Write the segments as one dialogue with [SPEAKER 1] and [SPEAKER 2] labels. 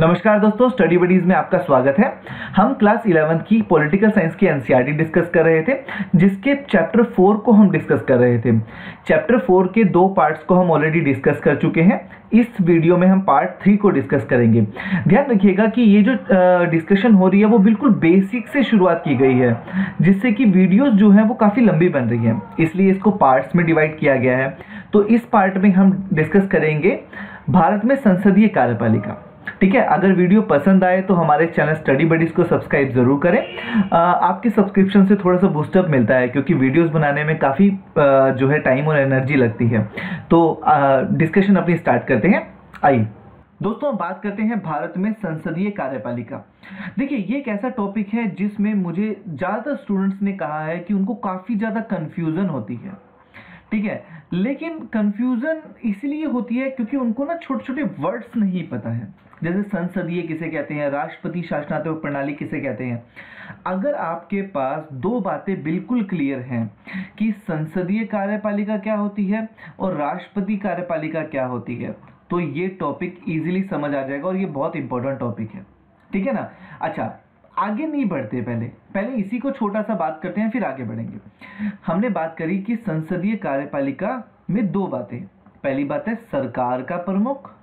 [SPEAKER 1] नमस्कार दोस्तों, study buddies में आपका स्वागत है। हम क्लास 11th की पॉलिटिकल साइंस की एनसीईआरटी डिस्कस कर रहे थे, जिसके चैप्टर 4 को हम डिस्कस कर रहे थे। चैप्टर 4 के 2 पार्ट्स को हम ऑलरेडी डिस्कस कर चुके हैं। इस वीडियो में हम पार्ट 3 को डिस्कस करेंगे। ध्यान रखिएगा कि ये जो डिस्कशन हो रही है वो बिल्कुल बेसिक से शुरुआत की गई है, जिससे कि वीडियोस जो है वो काफ़ी लंबी बन रही है, इसलिए इसको पार्ट्स में डिवाइड किया गया है। तो इस पार्ट में हम डिस्कस करेंगे भारत में संसदीय कार्यपालिका। ठीक है, अगर वीडियो पसंद आए तो हमारे चैनल स्टडी बडीज को सब्सक्राइब जरूर करें। आपके सब्सक्रिप्शन से थोड़ा सा बूस्टअप मिलता है, क्योंकि वीडियोस बनाने में काफ़ी जो है टाइम और एनर्जी लगती है। तो डिस्कशन अपनी स्टार्ट करते हैं। आइए दोस्तों, बात करते हैं भारत में संसदीय कार्यपालिका। देखिए, ये एक ऐसा टॉपिक है जिसमें मुझे ज़्यादातर स्टूडेंट्स ने कहा है कि उनको काफ़ी ज़्यादा कन्फ्यूज़न होती है। ठीक है, लेकिन कन्फ्यूज़न इसलिए होती है क्योंकि उनको ना छोटे छोटे वर्ड्स नहीं पता है। जैसे संसदीय किसे कहते हैं, राष्ट्रपति शासनात्मक प्रणाली किसे कहते हैं। अगर आपके पास दो बातें बिल्कुल क्लियर हैं कि संसदीय कार्यपालिका क्या होती है और राष्ट्रपति कार्यपालिका क्या होती है, तो ये टॉपिक इजीली समझ आ जाएगा और ये बहुत इंपॉर्टेंट टॉपिक है। ठीक है ना। अच्छा, आगे नहीं बढ़ते, पहले इसी को छोटा सा बात करते हैं, फिर आगे बढ़ेंगे। हमने बात करी कि संसदीय कार्यपालिका में दो बातें। पहली बात है सरकार का प्रमुख,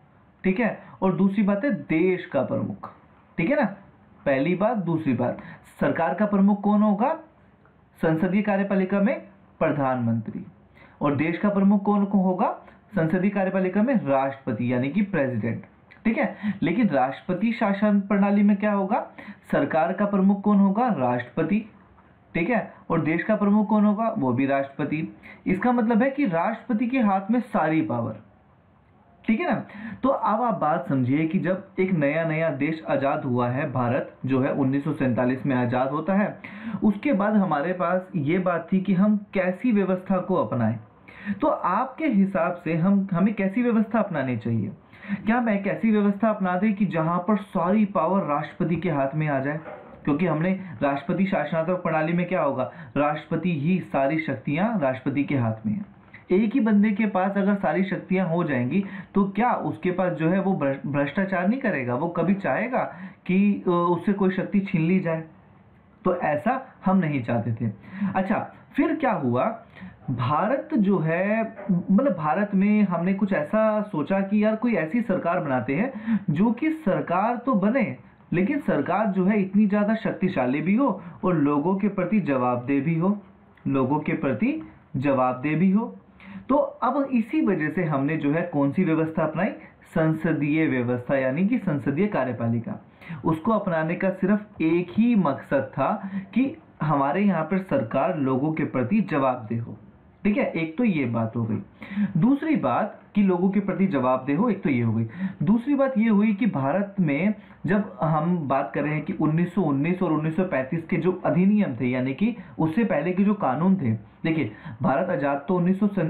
[SPEAKER 1] ठीक है, और दूसरी बात है देश का प्रमुख। ठीक है ना। पहली बात, दूसरी बात, सरकार का प्रमुख कौन होगा संसदीय कार्यपालिका में? प्रधानमंत्री। और देश का प्रमुख कौन होगा संसदीय कार्यपालिका में? राष्ट्रपति, यानी कि प्रेसिडेंट। ठीक है, लेकिन राष्ट्रपति शासन प्रणाली में क्या होगा? सरकार का प्रमुख कौन होगा? राष्ट्रपति। ठीक है, और देश का प्रमुख कौन होगा? वो भी राष्ट्रपति। इसका मतलब है कि राष्ट्रपति के हाथ में सारी पावर। ठीक है ना। तो अब आप बात समझिए कि जब एक नया नया देश आज़ाद हुआ है, भारत जो है 1947 में आज़ाद होता है, उसके बाद हमारे पास ये बात थी कि हम कैसी व्यवस्था को अपनाएं। तो आपके हिसाब से हमें कैसी व्यवस्था अपनानी चाहिए? क्या मैं एक ऐसी व्यवस्था अपना दें कि जहां पर सारी पावर राष्ट्रपति के हाथ में आ जाए? क्योंकि हमने राष्ट्रपति शासनात्मक प्रणाली में क्या होगा? राष्ट्रपति ही, सारी शक्तियां राष्ट्रपति के हाथ में है। एक ही बंदे के पास अगर सारी शक्तियां हो जाएंगी तो क्या उसके पास जो है वो भ्रष्टाचार नहीं करेगा? वो कभी चाहेगा कि उससे कोई शक्ति छीन ली जाए? तो ऐसा हम नहीं चाहते थे। अच्छा, फिर क्या हुआ? भारत जो है, मतलब भारत में हमने कुछ ऐसा सोचा कि यार कोई ऐसी सरकार बनाते हैं जो कि सरकार तो बने, लेकिन सरकार जो है इतनी ज़्यादा शक्तिशाली भी हो और लोगों के प्रति जवाबदेह भी हो, लोगों के प्रति जवाबदेह भी हो। तो अब इसी वजह से हमने जो है कौन सी व्यवस्था अपनाई? संसदीय व्यवस्था, यानी कि संसदीय कार्यपालिका। उसको अपनाने का सिर्फ एक ही मकसद था कि हमारे यहाँ पर सरकार लोगों के प्रति जवाबदेह हो। ठीक है, एक तो ये बात हो गई। दूसरी बात कि लोगों के प्रति जवाबदेह हो, एक तो ये हो गई। दूसरी बात ये हुई कि भारत में जब हम बात कर रहे हैं कि 1919 और 1935 के जो अधिनियम थे, यानी कि उससे पहले के जो कानून थे। देखिए, भारत आजाद तो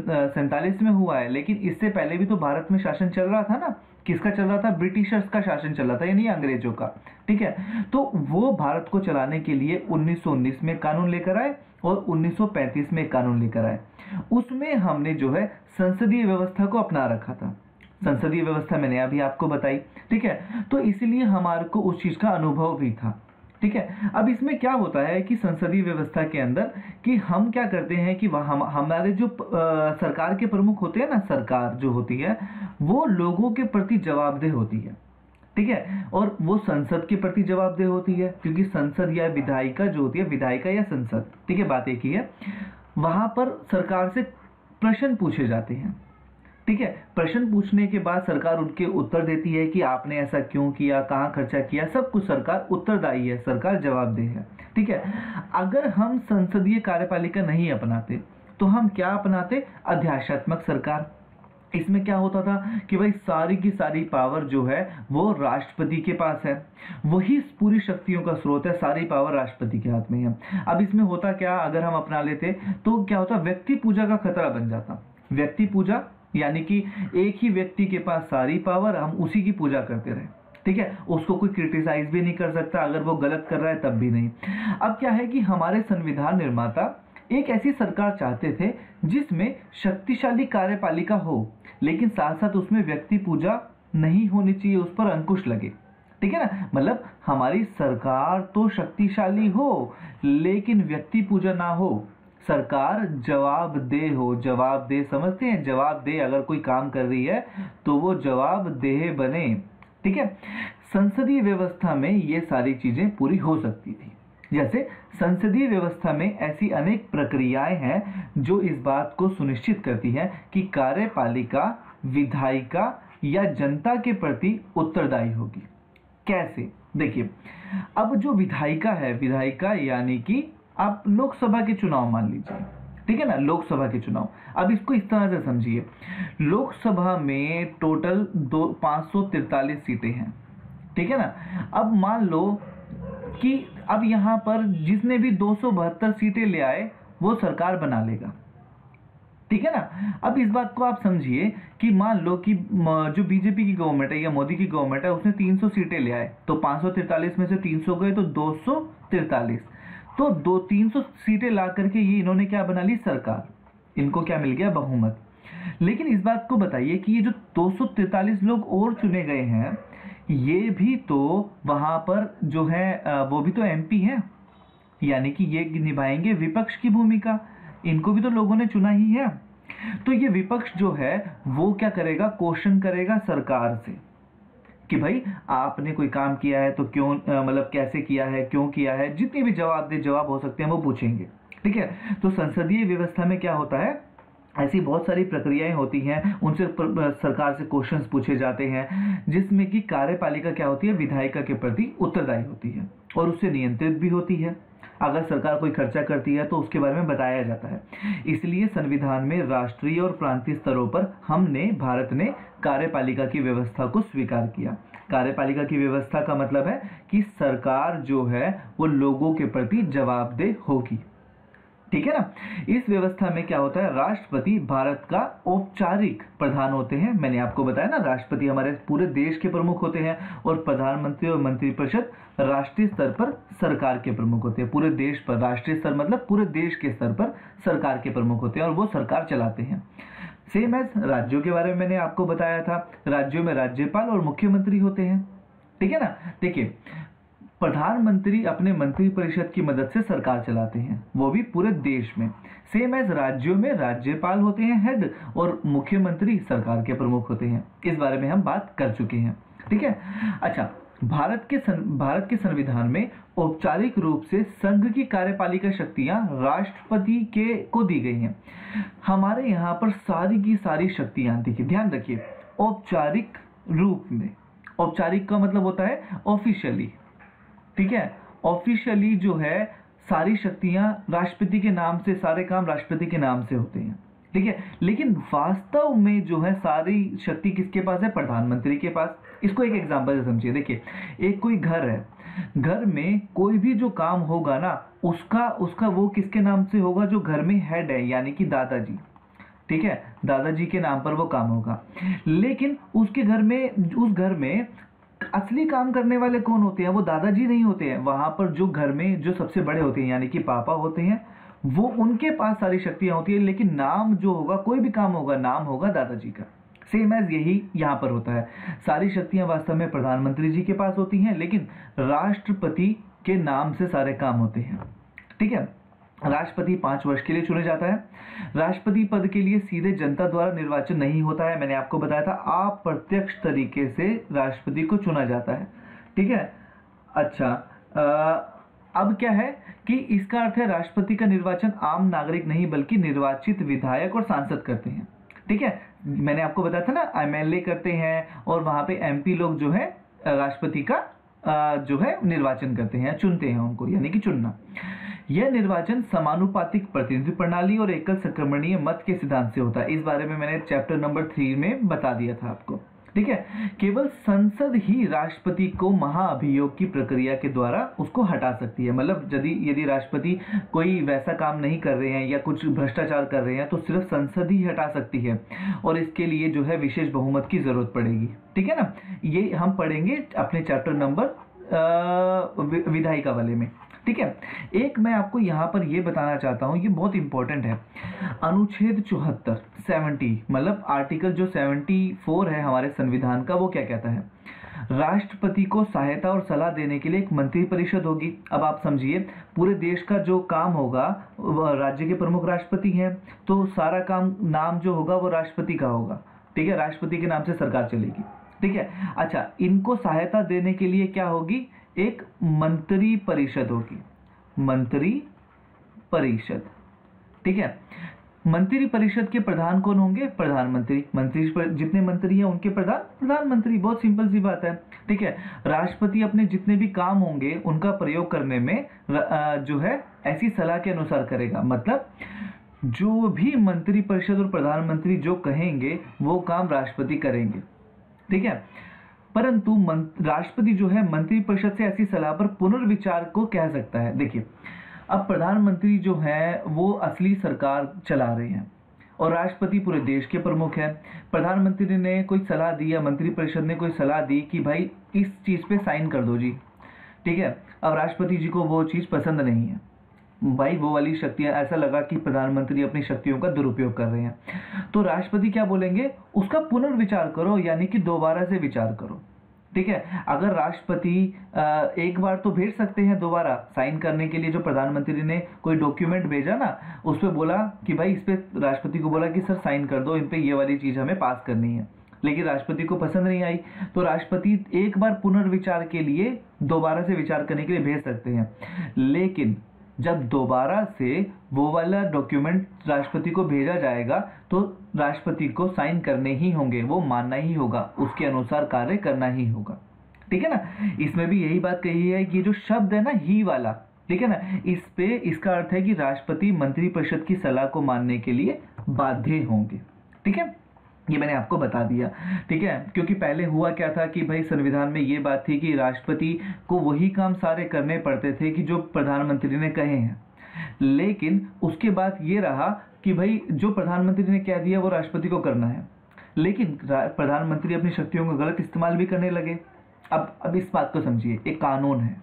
[SPEAKER 1] 1947 में हुआ है, लेकिन इससे पहले भी तो भारत में शासन चल रहा था ना। किसका चल रहा था? ब्रिटिशर्स का शासन चल रहा था, यानी अंग्रेजों का। ठीक है, तो वो भारत को चलाने के लिए 1919 में कानून लेकर आए और 1935 में कानून लेकर आए। उसमें हमने जो है संसदीय व्यवस्था को अपना रखा था। संसदीय व्यवस्था मैंने अभी आपको बताई। ठीक है, तो इसलिए हमारे को उस चीज का अनुभव भी था। ठीक है, अब इसमें क्या होता है कि संसदीय व्यवस्था के अंदर कि हम क्या करते हैं कि हमारे जो सरकार के प्रमुख होते हैं ना, सरकार जो होती है वो लोगों के प्रति जवाबदेह होती है। ठीक है, और वो संसद के प्रति जवाबदेह होती है, क्योंकि संसद या विधायिका जो होती है, विधायिका या संसद, ठीक है, बात एक ही है। वहां पर सरकार से प्रश्न पूछे जाते हैं। ठीक है, प्रश्न पूछने के बाद सरकार उनके उत्तर देती है कि आपने ऐसा क्यों किया, कहाँ खर्चा किया, सब कुछ सरकार उत्तरदायी है, सरकार जवाबदेह है। ठीक है, अगर हम संसदीय कार्यपालिका नहीं अपनाते तो हम क्या अपनाते? अध्यादेशात्मक सरकार। इसमें क्या होता था कि भाई सारी की सारी पावर जो है वो राष्ट्रपति के पास है, वही पूरी शक्तियों का स्रोत है, सारी पावर राष्ट्रपति के हाथ में है। अब इसमें होता क्या, अगर हम अपना लेते तो क्या होता? व्यक्ति पूजा का खतरा बन जाता। व्यक्ति पूजा यानी कि एक ही व्यक्ति के पास सारी पावर, हम उसी की पूजा करते रहे। ठीक है, उसको कोई क्रिटिसाइज भी नहीं कर सकता, अगर वो गलत कर रहा है तब भी नहीं। अब क्या है कि हमारे संविधान निर्माता एक ऐसी सरकार चाहते थे जिसमें शक्तिशाली कार्यपालिका हो, लेकिन साथ साथ उसमें व्यक्ति पूजा नहीं होनी चाहिए, उस पर अंकुश लगे। ठीक है ना, मतलब हमारी सरकार तो शक्तिशाली हो लेकिन व्यक्ति पूजा ना हो, सरकार जवाबदेह हो। जवाबदेह समझते हैं, जवाबदेह, अगर कोई काम कर रही है तो वो जवाबदेह बने। ठीक है, संसदीय व्यवस्था में ये सारी चीजें पूरी हो सकती थी। जैसे संसदीय व्यवस्था में ऐसी अनेक प्रक्रियाएं हैं जो इस बात को सुनिश्चित करती है कि कार्यपालिका विधायिका या जनता के प्रति उत्तरदायी होगी। कैसे, देखिए, अब जो विधायिका है, विधायिका यानी कि आप लोकसभा के चुनाव मान लीजिए, ठीक है ना, लोकसभा के चुनाव। अब इसको इस तरह से समझिए, लोकसभा में टोटल 543 सीटें हैं। ठीक है ना, अब मान लो कि अब यहां पर जिसने भी 272 सीटें ले आए वो सरकार बना लेगा। ठीक है ना, अब इस बात को आप समझिए कि मान लो कि जो बीजेपी की गवर्नमेंट है या मोदी की गवर्नमेंट है उसने 300 सीटें ले आए, तो 543 में से 300 गए तो 243, तो 300 सीटें ला करके ये इन्होंने क्या बना ली, सरकार। इनको क्या मिल गया, बहुमत। लेकिन इस बात को बताइए कि ये जो 243 लोग और चुने गए हैं ये भी तो वहां पर जो है वो भी तो एमपी हैं, यानी कि ये निभाएंगे विपक्ष की भूमिका, इनको भी तो लोगों ने चुना ही है। तो ये विपक्ष जो है वो क्या करेगा, क्वेश्चन करेगा सरकार से कि भाई आपने कोई काम किया है तो क्यों, मतलब कैसे किया है, क्यों किया है, जितने भी जवाब हो सकते हैं वो पूछेंगे। ठीक है, तो संसदीय व्यवस्था में क्या होता है, ऐसी बहुत सारी प्रक्रियाएं होती हैं, उनसे सरकार से क्वेश्चंस पूछे जाते हैं, जिसमें कि कार्यपालिका क्या होती है, विधायिका के प्रति उत्तरदायी होती है और उससे नियंत्रित भी होती है। अगर सरकार कोई खर्चा करती है तो उसके बारे में बताया जाता है। इसलिए संविधान में राष्ट्रीय और प्रांतीय स्तरों पर भारत ने कार्यपालिका की व्यवस्था को स्वीकार किया। कार्यपालिका की व्यवस्था का मतलब है कि सरकार जो है वो लोगों के प्रति जवाबदेह होगी। ठीक है ना, इस व्यवस्था में क्या होता है, राष्ट्रपति भारत का औपचारिक प्रधान होते हैं। मैंने आपको बताया ना, राष्ट्रपति हमारे पूरे देश के प्रमुख होते हैं और प्रधानमंत्री और मंत्रिपरिषद राष्ट्रीय स्तर पर सरकार के प्रमुख होते हैं। पूरे देश पर, राष्ट्रीय स्तर मतलब पूरे देश के स्तर पर सरकार के प्रमुख होते हैं और वो सरकार चलाते हैं। सेम एज राज्यों के बारे में मैंने आपको बताया था, राज्यों में राज्यपाल और मुख्यमंत्री होते हैं। ठीक है ना, देखिए, प्रधानमंत्री अपने मंत्रिपरिषद की मदद से सरकार चलाते हैं, वो भी पूरे देश में। सेम एज राज्यों में राज्यपाल होते हैं हेड और मुख्यमंत्री सरकार के प्रमुख होते हैं। इस बारे में हम बात कर चुके हैं। ठीक है, अच्छा, भारत के संविधान में औपचारिक रूप से संघ की कार्यपालिका शक्तियां राष्ट्रपति को दी गई हैं। हमारे यहाँ पर सारी की सारी शक्तियां, देखिए ध्यान रखिए, औपचारिक रूप में, औपचारिक का मतलब होता है ऑफिशियली। ठीक है, ऑफिशियली जो है सारी शक्तियां राष्ट्रपति के नाम से, सारे काम राष्ट्रपति के नाम से होते हैं। ठीक है, लेकिन वास्तव में जो है सारी शक्ति किसके पास है, प्रधानमंत्री के पास। इसको एक एग्जांपल से समझिए, देखिए, एक कोई घर है, घर में कोई भी जो काम होगा ना उसका वो किसके नाम से होगा, जो घर में हेड है यानी कि दादाजी। ठीक है, दादाजी के नाम पर वो काम होगा। लेकिन उसके घर में, उस घर में असली काम करने वाले कौन होते हैं, वो दादाजी नहीं होते हैं। वहां पर जो घर में जो सबसे बड़े होते हैं यानी कि पापा होते हैं, वो उनके पास सारी शक्तियां होती है, लेकिन नाम जो होगा, कोई भी काम होगा, नाम होगा दादाजी का। सेम एज यही यहां पर होता है, सारी शक्तियां वास्तव में प्रधानमंत्री जी के पास होती हैं, लेकिन राष्ट्रपति के नाम से सारे काम होते हैं। ठीक है, राष्ट्रपति 5 वर्ष के लिए चुने जाता है। राष्ट्रपति पद के लिए सीधे जनता द्वारा निर्वाचन नहीं होता है, मैंने आपको बताया था, अप्रत्यक्ष तरीके से राष्ट्रपति को चुना जाता है। ठीक है, अच्छा, अब क्या है कि इसका अर्थ है राष्ट्रपति का निर्वाचन आम नागरिक नहीं बल्कि निर्वाचित विधायक और सांसद करते हैं। ठीक है, मैंने आपको बताया था ना, एमएलए करते हैं और वहां पे एमपी लोग जो है राष्ट्रपति का जो है निर्वाचन करते हैं, चुनते हैं उनको, यानी कि चुनना। यह निर्वाचन समानुपातिक प्रतिनिधि प्रणाली और एकल संक्रमणीय मत के सिद्धांत से होता है। इस बारे में मैंने चैप्टर नंबर 3 में बता दिया था आपको। ठीक है, केवल संसद ही राष्ट्रपति को महाअभियोग की प्रक्रिया के द्वारा उसको हटा सकती है। मतलब यदि राष्ट्रपति कोई वैसा काम नहीं कर रहे हैं या कुछ भ्रष्टाचार कर रहे हैं तो सिर्फ संसद ही हटा सकती है और इसके लिए जो है विशेष बहुमत की जरूरत पड़ेगी। ठीक है ना, ये हम पढ़ेंगे अपने चैप्टर नंबर विधायिका वाले में। ठीक है। एक मैं आपको यहाँ पर ये बताना चाहता हूँ, ये बहुत इंपॉर्टेंट है। अनुच्छेद 74 70 मतलब आर्टिकल जो 74 है हमारे संविधान का, वो क्या कहता है? राष्ट्रपति को सहायता और सलाह देने के लिए एक मंत्रिपरिषद होगी। अब आप समझिए, पूरे देश का जो काम होगा राज्य के प्रमुख राष्ट्रपति हैं, तो सारा काम नाम जो होगा वो राष्ट्रपति का होगा, ठीक है। राष्ट्रपति के नाम से सरकार चलेगी, ठीक है। अच्छा, इनको सहायता देने के लिए क्या होगी? एक मंत्री परिषद होगी, मंत्री परिषद, ठीक है। मंत्री परिषद के प्रधान कौन होंगे? प्रधानमंत्री। मंत्री जितने मंत्री हैं उनके प्रधान प्रधानमंत्री। बहुत सिंपल सी बात है, ठीक है। राष्ट्रपति अपने जितने भी काम होंगे उनका प्रयोग करने में जो है ऐसी सलाह के अनुसार करेगा। मतलब जो भी मंत्री परिषद और प्रधानमंत्री जो कहेंगे वो काम राष्ट्रपति करेंगे, ठीक है। परंतु राष्ट्रपति जो है मंत्री परिषद से ऐसी सलाह पर पुनर्विचार को कह सकता है। देखिए, अब प्रधानमंत्री जो है वो असली सरकार चला रहे हैं और राष्ट्रपति पूरे देश के प्रमुख हैं। प्रधानमंत्री ने कोई सलाह दी या मंत्री परिषद ने कोई सलाह दी कि भाई इस चीज़ पे साइन कर दो जी, ठीक है। अब राष्ट्रपति जी को वो चीज़ पसंद नहीं है, भाई वो वाली शक्तियां, ऐसा लगा कि प्रधानमंत्री अपनी शक्तियों का दुरुपयोग कर रहे हैं, तो राष्ट्रपति क्या बोलेंगे? उसका पुनर्विचार करो, यानी कि दोबारा से विचार करो, ठीक है। अगर राष्ट्रपति एक बार तो भेज सकते हैं दोबारा साइन करने के लिए, जो प्रधानमंत्री ने कोई डॉक्यूमेंट भेजा ना, उस पर बोला कि भाई इस पे राष्ट्रपति को बोला कि सर साइन कर दो, इन पे ये वाली चीज़ हमें पास करनी है, लेकिन राष्ट्रपति को पसंद नहीं आई, तो राष्ट्रपति एक बार पुनर्विचार के लिए दोबारा से विचार करने के लिए भेज सकते हैं। लेकिन जब दोबारा से वो वाला डॉक्यूमेंट राष्ट्रपति को भेजा जाएगा तो राष्ट्रपति को साइन करने ही होंगे, वो मानना ही होगा, उसके अनुसार कार्य करना ही होगा, ठीक है ना। इसमें भी यही बात कही है कि ये जो शब्द है ना, ही वाला, ठीक है ना, इस पे इसका अर्थ है कि राष्ट्रपति मंत्रिपरिषद की सलाह को मानने के लिए बाध्य होंगे, ठीक है। ये मैंने आपको बता दिया, ठीक है। क्योंकि पहले हुआ क्या था कि भाई संविधान में ये बात थी कि राष्ट्रपति को वही काम सारे करने पड़ते थे कि जो प्रधानमंत्री ने कहे हैं, लेकिन उसके बाद ये रहा कि भाई जो प्रधानमंत्री ने कह दिया वो राष्ट्रपति को करना है, लेकिन प्रधानमंत्री अपनी शक्तियों का गलत इस्तेमाल भी करने लगे। अब इस बात को समझिए, एक कानून है,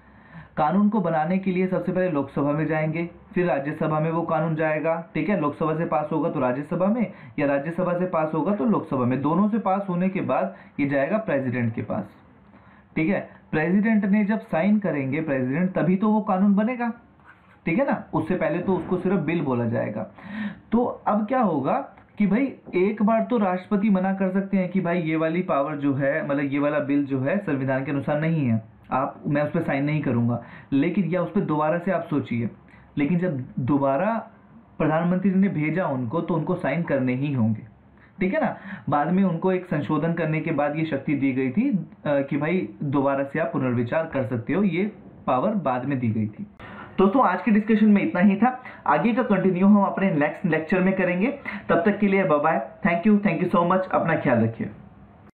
[SPEAKER 1] कानून को बनाने के लिए सबसे पहले लोकसभा में जाएंगे, फिर राज्यसभा में वो कानून जाएगा, ठीक है। लोकसभा से पास होगा तो राज्यसभा में, या राज्यसभा से पास होगा तो लोकसभा में, दोनों से पास होने के बाद ये जाएगा प्रेसिडेंट के पास, ठीक है। प्रेसिडेंट ने जब साइन करेंगे प्रेसिडेंट, तभी तो वो कानून बनेगा, ठीक है ना। उससे पहले तो उसको सिर्फ बिल बोला जाएगा। तो अब क्या होगा कि भाई एक बार तो राष्ट्रपति मना कर सकते हैं कि भाई ये वाली पावर जो है, मतलब ये वाला बिल जो है संविधान के अनुसार नहीं है, मैं उस पर साइन नहीं करूंगा, लेकिन या उस पर दोबारा से आप सोचिए, लेकिन जब दोबारा प्रधानमंत्री ने भेजा उनको, तो उनको साइन करने ही होंगे, ठीक है ना। बाद में उनको एक संशोधन करने के बाद ये शक्ति दी गई थी कि भाई दोबारा से आप पुनर्विचार कर सकते हो, ये पावर बाद में दी गई थी। दोस्तों, आज के डिस्कशन में इतना ही था, आगे का कंटिन्यू हम अपने नेक्स्ट लेक्चर में करेंगे। तब तक के लिए bye bye, thank you so much, अपना ख्याल रखिए।